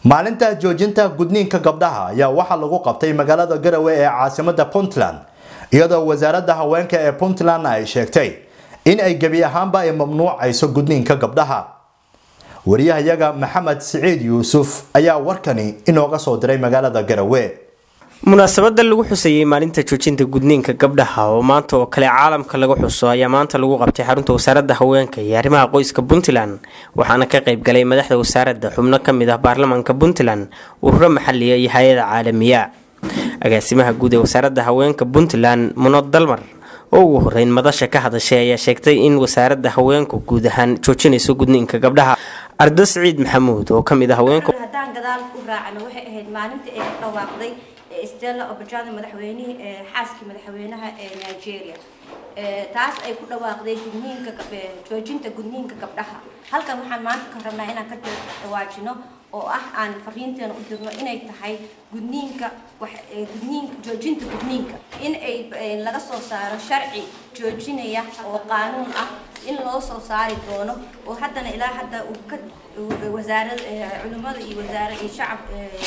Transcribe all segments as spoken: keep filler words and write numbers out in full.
maalinta joojinta gudniinka gabdhaha ayaa waxa lagu qabtay magaalada Garowe ee caasimadda Puntland iyadoo wasaaradda haweenka ee Puntland ay sheegtay in ay gabi ahaanba ay mamnuucayso gudniinka gabdhaha. wariyahayaga Maxamed Saciid Yuusuf ayaa warkani inooga soo diray magaalada Garowe. munaasabada lagu xusayay maalinta joojinta gudniinka gabdhaha oo maanta oo kale caalamka lagu xuso ayaa maanta lagu qabtay xarunta wasaaradda haweenka iyo arrimaha qoyska Puntland waxaana ka qayb galay madaxda wasaaradda xubno kamid ah baarlamaanka Puntland ururo maxalliya iyo hay'adaha caalamiga. agaasimaha guud ee wasaaradda haweenka Puntland Munad Dalmar oo ugu horeyn madasha ka hadashay ayaa sheegtay in wasaaradda haweenku guud ahaan joojinayso gudniinka gabdhaha. Ardo Saciid Maxamuud oo kamid ah haweenku hadaan gadaal ku raacno waxay ahayd maalintii ay dhawaaqday Stella Obajana madaxweynaha ee xaaskii madaxweynaha ee Nigeria ee taas ay ku dhawaaqday gudniinka joojinta gudniinka gabdhaha. halkan waxaan maanta ka rabnaa inaan ka dhawaajino oo ah aan fariinteena u dirno inay tahay gudniinka wax gudniinka joojinta gudniinka in ay laga soo saaro sharci joojinaya oo qaanuun ah in loo soo saari doono oo haddana ilaa hadda uu ka wasaaradda culimada iyo wasaaradda iyo shacab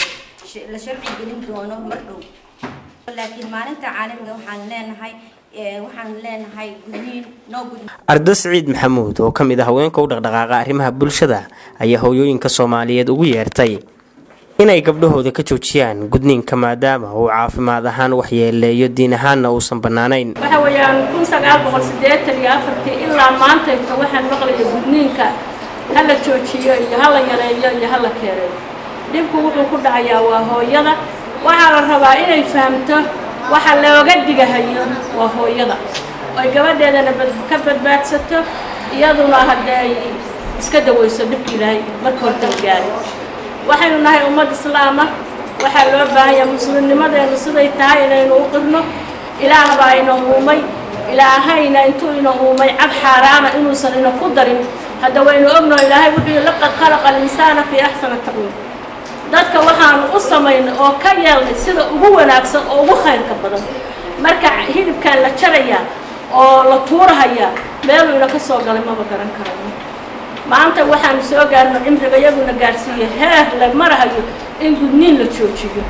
la sharci gelin doono mardhow. laakiin maalinta caalamiga waxaan leenahay waxaan leenahay gudniin noo gudniin. Ardo Saciid Maxamuud oo kamid ah haweenka u dhaqdhaqaaqa arrimaha bulshada ayaa hooyooyinka Soomaaliyeed ugu yeertay inay gabdhahooda ka joojiyaan gudniinka maadaama uu caafimaad ahaan waxyeeleeyo diin ahaanna uusan banaanayn. waxa weeyaan kun sagaal boqol siddeetan iyo afar ilaa maanta waxaan maqlayaa gudniinka hala joojiyo iyo hala yareeyo iyo hala keereeyo. dibku wuxuu ku dhacayaa waa hooyada waxa la rabaa inay fahamto waxa looga digahayo waa hooyada oo gabadheedana ka badbaadsato iyaduna haday iska daweyso dibkii ilaahay marka hore gaari. waxaynu nahay ummad islaam ah waxa loo baahan yahay muslimnimadeena siday tahay inaynu u qirno ilaaha baa inoo uumay ilaahayna intuu inoo uumay cad xaraama inuusan inoo ku darin hadda waynu ogno ilaahay wuxuu laqad khalaqa al-insaana fi ahsani taqwiim. dadka waxaan u sameeynaa oo ka yeelnay sida ugu wanaagsan oo ugu khayrka badan marka hilibkan la jaraya oo la tuurahaya meel uu ka soo galay ma garan karno. maanta waxaan soo gaarno cimriga iyaguna gaarsiiyay heer la marahayo in gudniin la joojiyo.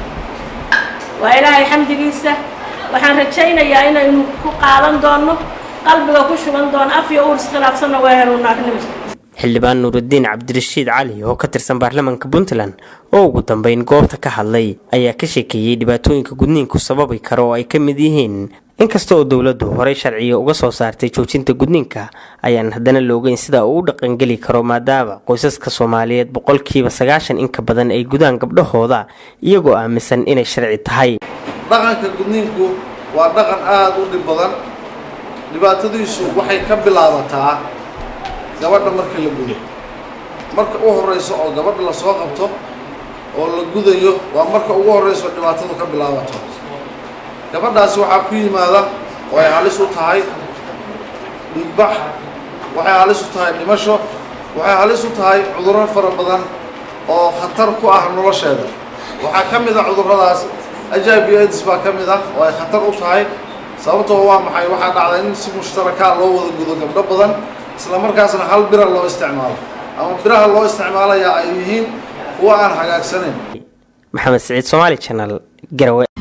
waa ilaahay xamdigiisa waxaan rajaynayaa inaynu ku qaadan doono qalbiga ku shuban doono af iyo uur iskhilaafsan waa heerunaarnimo. xildhibaan Nuruddin Cabdirashiid Cali oo ka tirsan baarlamaanka Puntland oo ugu dambeyn goobta ka hadlay ayaa ka sheekeeyay dhibaatooyinka gudniinku sababi karo oo ay ka mid yihiin inkasta oo dawladdu horey sharciyo uga soo saartay joojinta gudniinka ayaan haddana la ogeyn sida uu u dhaqan geli karo maadaama qoysaska Soomaaliyeed boqolkiiba sagaashan in ka badan ay gudaan gabdhahooda iyagoo aaminsan inay sharci tahay. dhaqanka gudniinku waa dhaqan aad u dhib badan dhibaatadiisu waxay ka bilaabataa gabadha marka la gudo marka ugu horeyso oo gabadha la soo qabto oo la gudayo waa marka ugu horeyso dhibaatadu ka bilaabato. gabadhaasi waxa ku yimaada oo ay halis u tahay dhiigbax waxay halis u tahay dhimasho waxay halis u tahay cudurro fara badan oo khatar ku ah nolosheeda. waxaa ka mid ah cudurradaas H I V AIDS baa ka mid ah oo ay khatar u tahay sababtoo waa maxay waxaa dhacday in si mushtaraka loo wada gudo gabdho badan isla markaasna hal bira loo isticmaalo ama biraha loo isticmaalayaa ay yihiin kuwa aan hagaagsaneyn. Maxamed Saciid Somali Channel Garowe.